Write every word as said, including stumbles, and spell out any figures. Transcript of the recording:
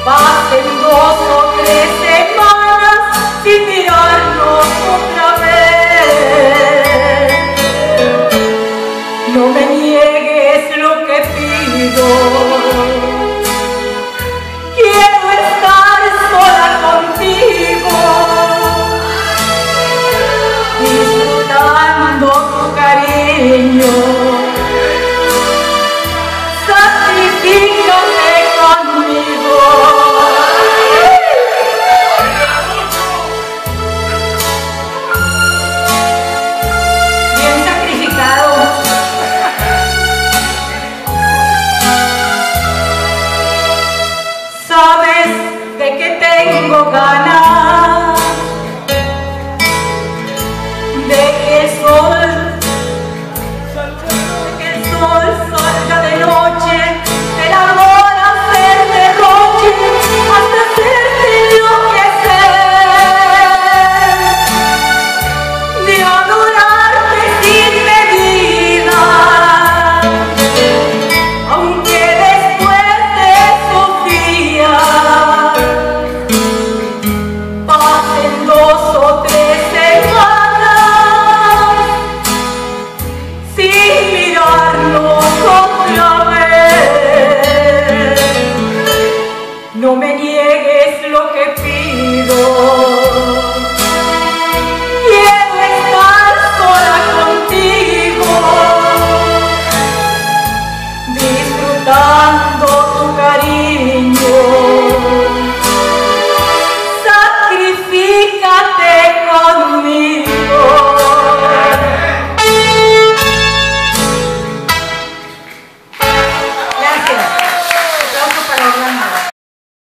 Pasen dos o tres semanas sin mirarnos otra vez. No me niegues lo que pido. Quiero estar sola contigo, disfrutando tu cariño. Sacrifícate conmigo. Bien sacrificado. Sabes de que tengo ganas de que el sol, de que el sol salga de noche, del amor hacer derroche, hasta hacerte enloquecer, de adorarte sin medida, aunque después de esos días pasen dos o tres semanas sin mirarnos otra vez. No me niegues